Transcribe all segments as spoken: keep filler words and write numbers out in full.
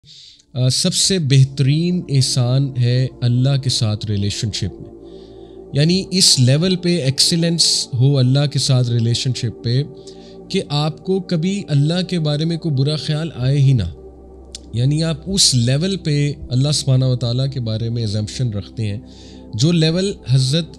سب سے بہترین احسان ہے اللہ کے ساتھ ریلیشن شپ میں، یعنی اس لیول پہ ایکسیلنس ہو اللہ کے ساتھ ریلیشن شپ پہ کہ آپ کو کبھی اللہ کے بارے میں کوئی برا خیال آئے ہی نہ، یعنی آپ اس لیول پہ اللہ سبحانہ و تعالیٰ کے بارے میں ایزمپشن رکھتے ہیں جو لیول حضرت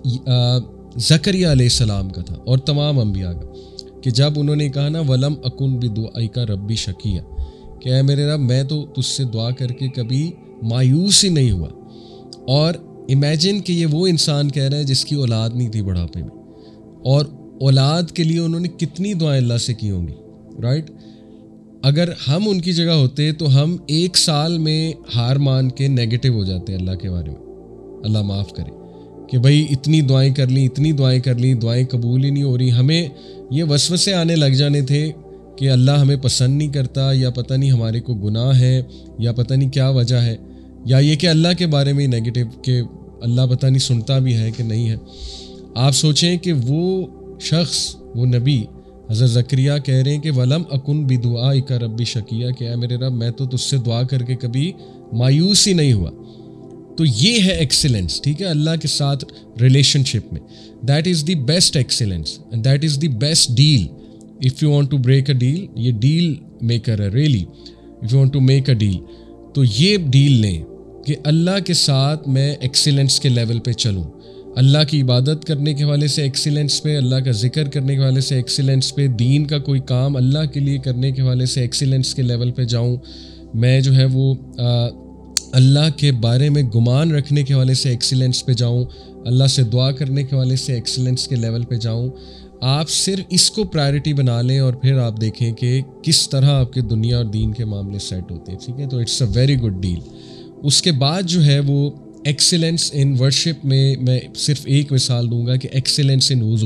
زکریا علیہ السلام کا تھا اور تمام انبیاء کا، کہ جب انہوں نے کہا نا وَلَمْ أَكُنْ بِدُعَائِكَ رَبِّ شَقِيًّا، کہ اے میرے رب میں تو تجھ سے دعا کر کے کبھی مایوس ہی نہیں ہوا۔ اور امیجن کہ یہ وہ انسان کہہ رہا ہے جس کی اولاد نہیں تھی بڑھاپے میں، اور اولاد کے لیے انہوں نے کتنی دعائیں اللہ سے کی ہوں گی، رائٹ؟ اگر ہم ان کی جگہ ہوتے تو ہم ایک سال میں ہار مان کے نیگیٹو ہو جاتے ہیں اللہ کے بارے میں، اللہ معاف کرے، کہ بھائی اتنی دعائیں کر لیں اتنی دعائیں کر لیں دعائیں قبول ہی نہیں ہو رہی۔ ہمیں یہ وسوسے آنے لگ جانے تھے کہ اللہ ہمیں پسند نہیں کرتا، یا پتہ نہیں ہمارے کو گناہ ہے، یا پتہ نہیں کیا وجہ ہے، یا یہ کہ اللہ کے بارے میں نیگیٹو کہ اللہ پتہ نہیں سنتا بھی ہے کہ نہیں ہے۔ آپ سوچیں کہ وہ شخص، وہ نبی حضرت زکریا کہہ رہے ہیں کہ وَلَمْ أَكُنْ بِدُعَائِكَ رَبِّ شَقِيًّا، کہ اے میرے رب میں تو تجھ سے دعا کر کے کبھی مایوس ہی نہیں ہوا۔ تو یہ ہے ایکسیلنس، ٹھیک ہے، اللہ کے ساتھ ریلیشن شپ میں۔ That is the best excellence and that is the best deal. If you want to break a deal, یہ ڈیل میکر ہے really. If you want to make a deal, تو یہ deal لیں کہ اللہ کے ساتھ میں ایکسیلنس کے لیول پہ چلوں، اللہ کی عبادت کرنے کے حوالے سے ایکسیلنس پہ، اللہ کا ذکر کرنے کے حوالے سے ایکسیلنس پہ، دین کا کوئی کام اللہ کے لیے کرنے کے حوالے سے ایکسیلنس کے لیول پہ جاؤں، میں جو ہے وہ آ, اللہ کے بارے میں گمان رکھنے کے حوالے سے ایکسیلنس پہ جاؤں، اللہ سے دعا کرنے کے حوالے سے ایکسیلنس کے لیول پہ جاؤں۔ آپ صرف اس کو پرائرٹی بنا لیں اور پھر آپ دیکھیں کہ کس طرح آپ کے دنیا اور دین کے معاملے سیٹ ہوتے ہیں، ٹھیک ہے؟ تو it's a very good deal. اس کے بعد جو ہے وہ ایکسیلنس ان ورشپ میں میں صرف ایک مثال دوں گا کہ ایکسیلنس ان وضو۔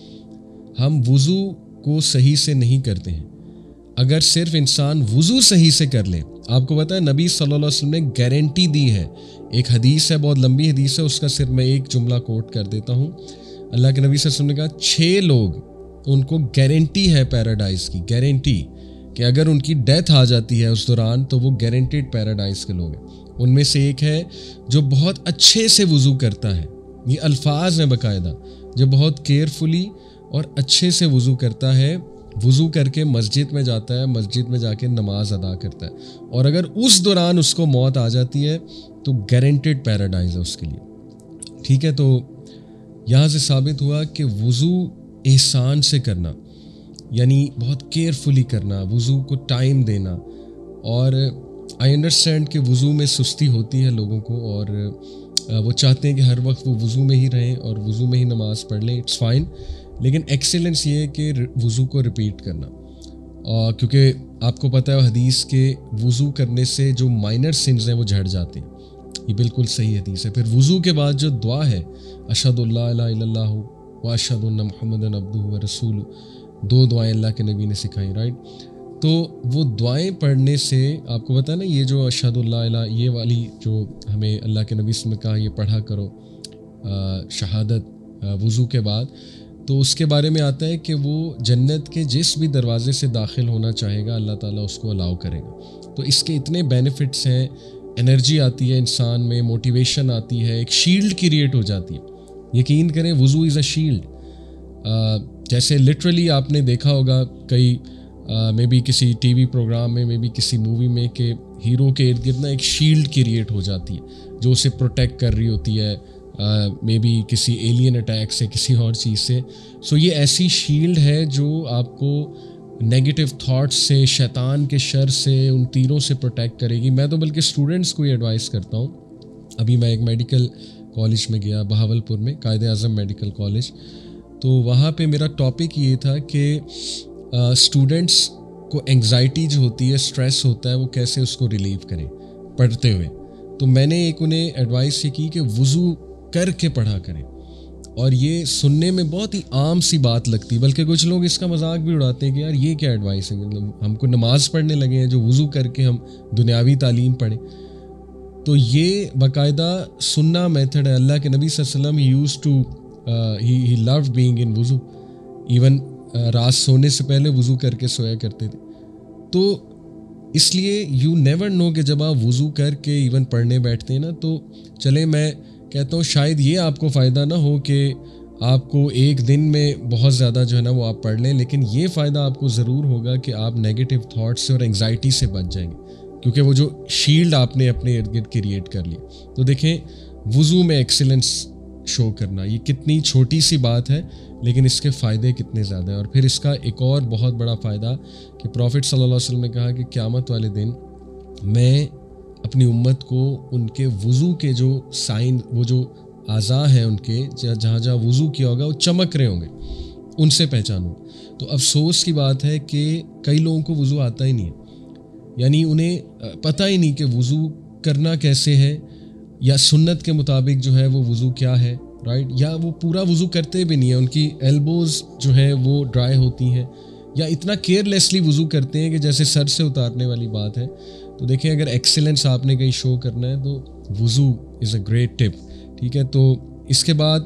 ہم وضو کو صحیح سے نہیں کرتے ہیں۔ اگر صرف انسان وضو صحیح سے کر لے، آپ کو پتہ ہے نبی صلی اللہ علیہ وسلم نے گارنٹی دی ہے، ایک حدیث ہے، بہت لمبی حدیث ہے، اس کا صرف میں ایک جملہ کوٹ کر دیتا ہوں۔ اللہ کے نبی صلی اللہ علیہ وسلم نے کہا چھ لوگ ان کو گارنٹی ہے پیراڈائز کی، گارنٹی کہ اگر ان کی ڈیتھ آ جاتی ہے اس دوران تو وہ گارنٹیڈ پیراڈائز کے لوگ ہیں۔ ان میں سے ایک ہے جو بہت اچھے سے وضو کرتا ہے، یہ الفاظ ہیں باقاعدہ، جو بہت کیئرفلی اور اچھے سے وضو کرتا ہے، وضو کر کے مسجد میں جاتا ہے، مسجد میں جا کے نماز ادا کرتا ہے، اور اگر اس دوران اس کو موت آ جاتی ہے تو گارنٹیڈ پیراڈائز ہے اس کے لیے، ٹھیک ہے؟ تو یہاں سے ثابت ہوا کہ وضو احسان سے کرنا، یعنی بہت کیئرفلی کرنا، وضو کو ٹائم دینا۔ اور آئی انڈرسٹینڈ کہ وضو میں سستی ہوتی ہے لوگوں کو، اور وہ چاہتے ہیں کہ ہر وقت وہ وضو میں ہی رہیں اور وضو میں ہی نماز پڑھ لیں، اٹس فائن، لیکن ایکسیلنس یہ ہے کہ وضو کو ریپیٹ کرنا، اور کیونکہ آپ کو پتہ ہے حدیث کے وضو کرنے سے جو مائنر سنز ہیں وہ جھڑ جاتے ہیں، یہ بالکل صحیح حدیث ہے۔ پھر وضو کے بعد جو دعا ہے اشہد اللہ الہ الا اللہ و اشہد ان محمد عبدہ و رسولہ، دو دعائیں اللہ کے نبی نے سکھائیں، رائٹ؟ تو وہ دعائیں پڑھنے سے آپ کو پتہ نا، یہ جو اشہد اللہ الہ، یہ والی جو ہمیں اللہ کے نبی نے کہا یہ پڑھا کرو شہادت وضو کے بعد، تو اس کے بارے میں آتا ہے کہ وہ جنت کے جس بھی دروازے سے داخل ہونا چاہے گا اللہ تعالیٰ اس کو الاؤ کرے گا۔ تو اس کے اتنے بینیفٹس ہیں، انرجی آتی ہے انسان میں، موٹیویشن آتی ہے، ایک شیلڈ کریٹ ہو جاتی ہے۔ یقین کریں وضو از اے شیلڈ، جیسے لٹرلی آپ نے دیکھا ہوگا کئی مے بی کسی ٹی وی پروگرام میں، مے بی کسی مووی میں، کہ ہیرو کے ارد گرد نا ایک شیلڈ کریٹ ہو جاتی ہے جو اسے پروٹیکٹ کر رہی ہوتی ہے، مے بی کسی ایلین اٹیک سے، کسی اور چیز سے۔ سو یہ ایسی شیلڈ ہے جو آپ کو نیگیٹو تھاٹس سے، شیطان کے شر سے، ان تیروں سے پروٹیکٹ کرے گی۔ میں تو بلکہ اسٹوڈنٹس کو یہ ایڈوائز کرتا ہوں، ابھی میں ایک میڈیکل کالج میں گیا بہاولپور میں، قائد اعظم میڈیکل کالج، تو وہاں پہ میرا ٹاپک یہ تھا کہ اسٹوڈنٹس کو انگزائٹی جو ہوتی ہے، اسٹریس ہوتا ہے، وہ کیسے اس کو ریلیو کریں پڑھتے ہوئے۔ تو میں نے ایک انہیں ایڈوائس یہ کی کہ وضو کر کے پڑھا کریں، اور یہ سننے میں بہت ہی عام سی بات لگتی، بلکہ کچھ لوگ اس کا مذاق بھی اڑاتے ہیں کہ یار یہ کیا ایڈوائس ہے، ہم کو نماز پڑھنے لگے ہیں جو وضو کر کے ہم دنیاوی تعلیم پڑھیں۔ تو یہ باقاعدہ سننا میتھڈ ہے۔ اللہ کے نبی صلی اللہ علیہ وسلم he use to he load being in وضو، ایون رات سونے سے پہلے وضو کر کے سویا کرتے تھے۔ تو اس لیے یو نیور نو کہ جب آپ وضو کر کے ایون پڑھنے بیٹھتے ہیں نا، تو چلے میں کہتا ہوں شاید یہ آپ کو فائدہ نہ ہو کہ آپ کو ایک دن میں بہت زیادہ جو ہے نا وہ آپ پڑھ لیں، لیکن یہ فائدہ آپ کو ضرور ہوگا کہ آپ نیگیٹو تھاٹس سے اور انگزائٹی سے بچ جائیں گے، کیونکہ وہ جو شیلڈ آپ نے اپنے ارد گرد کریٹ کر لی۔ تو دیکھیں وضو میں ایکسیلنس شو کرنا، یہ کتنی چھوٹی سی بات ہے لیکن اس کے فائدے کتنے زیادہ ہیں۔ اور پھر اس کا ایک اور بہت بڑا فائدہ کہ پروفٹ صلی اللہ علیہ وسلم نے کہا کہ قیامت والے دن میں اپنی امت کو ان کے وضو کے جو سائن، وہ جو اعضاء ہیں ان کے جہاں جہاں وضو کیا ہوگا وہ چمک رہے ہوں گے، ان سے پہچانوں۔ تو افسوس کی بات ہے کہ کئی لوگوں کو وضو آتا ہی نہیں ہے، یعنی انہیں پتہ ہی نہیں کہ وضو کرنا کیسے ہے، یا سنت کے مطابق جو ہے وہ وضو کیا ہے، رائٹ، یا وہ پورا وضو کرتے بھی نہیں ہیں، ان کی ایلبوز جو ہے وہ ڈرائی ہوتی ہیں، یا اتنا کیئر لیسلی وضو کرتے ہیں کہ جیسے سر سے اتارنے والی بات ہے۔ تو دیکھیں اگر ایکسیلنس آپ نے کہیں شو کرنا ہے تو وضو از اے گریٹ ٹپ، ٹھیک ہے۔ تو اس کے بعد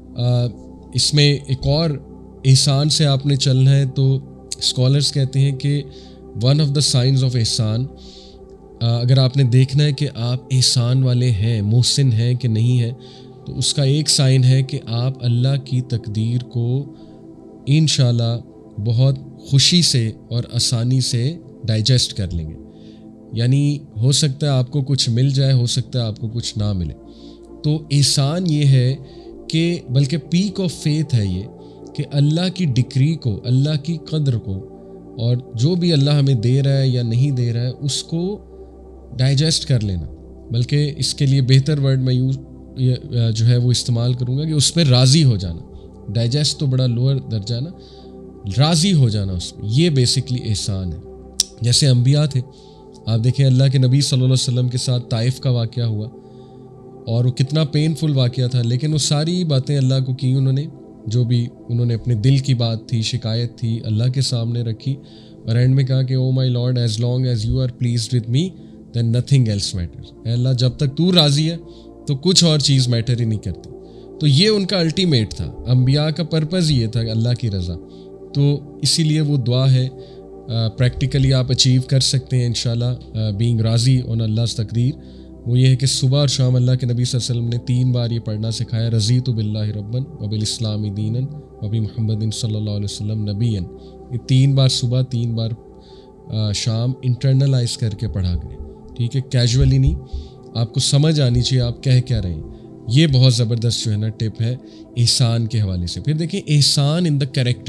اس میں ایک اور احسان سے آپ نے چلنا ہے، تو اسکالرس کہتے ہیں کہ one of the signs of احسان، اگر آپ نے دیکھنا ہے کہ آپ احسان والے ہیں، محسن ہیں کہ نہیں ہیں، تو اس کا ایک سائن ہے کہ آپ اللہ کی تقدیر کو انشاءاللہ بہت خوشی سے اور آسانی سے ڈائجسٹ کر لیں گے۔ یعنی ہو سکتا ہے آپ کو کچھ مل جائے، ہو سکتا ہے آپ کو کچھ نہ ملے۔ تو احسان یہ ہے کہ بلکہ پیک آف فیتھ ہے یہ کہ اللہ کی ڈکری کو، اللہ کی قدر کو، اور جو بھی اللہ ہمیں دے رہا ہے یا نہیں دے رہا ہے اس کو ڈائجسٹ کر لینا، بلکہ اس کے لیے بہتر ورڈ میں یوز جو ہے وہ استعمال کروں گا کہ اس پہ راضی ہو جانا۔ ڈائجسٹ تو بڑا لوور درجہ نا، راضی ہو جانا اس میں، یہ بیسکلی احسان ہے۔ جیسے انبیاء تھے، آپ دیکھیں اللہ کے نبی صلی اللہ علیہ وسلم کے ساتھ طائف کا واقعہ ہوا، اور وہ کتنا پینفل واقعہ تھا، لیکن وہ ساری باتیں اللہ کو کی انہوں نے، جو بھی انہوں نے اپنے دل کی بات تھی، شکایت تھی، اللہ کے سامنے رکھی، اور اینڈ میں کہا کہ O my Lord as long as you are pleased with me then nothing else matters, اے اللہ جب تک تو راضی ہے تو کچھ اور چیز میٹر ہی نہیں کرتی۔ تو یہ ان کا الٹیمیٹ تھا، انبیاء کا پرپز یہ تھا کہ اللہ کی رضا۔ تو اسی لیے وہ دعا ہے پریکٹیکلی آپ اچیو کر سکتے ہیں انشاءاللہ، بینگ راضی آن اللہ's تقدیر۔ وہ یہ ہے کہ صبح اور شام اللہ کے نبی صلی اللہ علیہ وسلم نے تین بار یہ پڑھنا سکھایا، رضیت باللہ ربًا وبالاسلام دینا وبمحمد صلی اللہ علیہ وسلم نبیًا۔ یہ تین بار صبح، تین بار شام انٹرنلائز کر کے پڑھا کریں، ٹھیک ہے، کیجولی نہیں، آپ کو سمجھ آنی چاہیے آپ کہہ کیا رہے ہیں۔ یہ بہت زبردست جو ہے نا ٹپ ہے احسان کے حوالے سے۔ پھر دیکھیں احسان ان دا کریکٹر،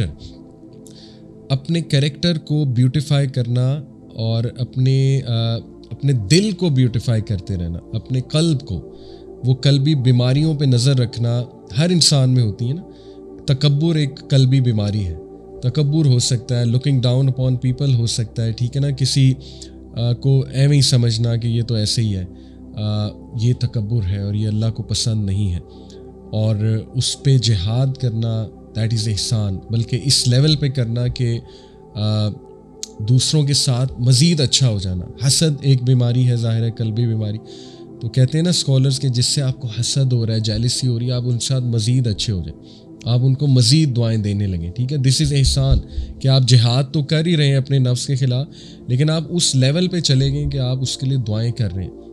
اپنے کریکٹر کو بیوٹیفائی کرنا اور اپنے اپنے دل کو بیوٹیفائی کرتے رہنا، اپنے قلب کو، وہ قلبی بیماریوں پہ نظر رکھنا ہر انسان میں ہوتی ہے نا۔ تکبر ایک قلبی بیماری ہے، تکبر ہو سکتا ہے، لکنگ ڈاؤن اپون پیپل ہو سکتا ہے، ٹھیک ہے نا، کسی کو ایویں ہی سمجھنا کہ یہ تو ایسے ہی ہے، یہ تکبر ہے اور یہ اللہ کو پسند نہیں ہے، اور اس پہ جہاد کرنا دیٹ از احسان، بلکہ اس لیول پہ کرنا کہ دوسروں کے ساتھ مزید اچھا ہو جانا۔ حسد ایک بیماری ہے، ظاہر ہے قلبی بیماری، تو کہتے ہیں نا اسکالرز کہ جس سے آپ کو حسد ہو رہا ہے، جیلسی ہو رہی ہے، آپ ان کے ساتھ مزید اچھے ہو جائیں، آپ ان کو مزید دعائیں دینے لگیں، ٹھیک ہے۔ دس از احسان کہ آپ جہاد تو کر ہی رہے ہیں اپنے نفس کے خلاف، لیکن آپ اس لیول پہ چلے گئے کہ آپ اس کے لیے دعائیں کر رہے ہیں۔